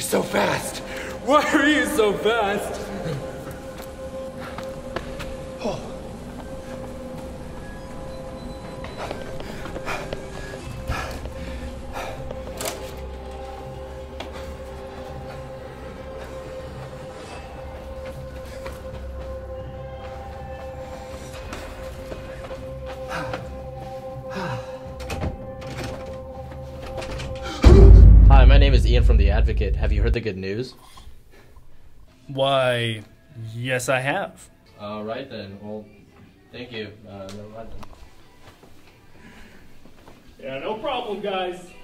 so fast? Why are you so fast? Oh. Hi, my name is Ian from The Advocate. Have you heard the good news? Why, yes I have. All right then. Well, thank you. Never mind then. Yeah, no problem, guys.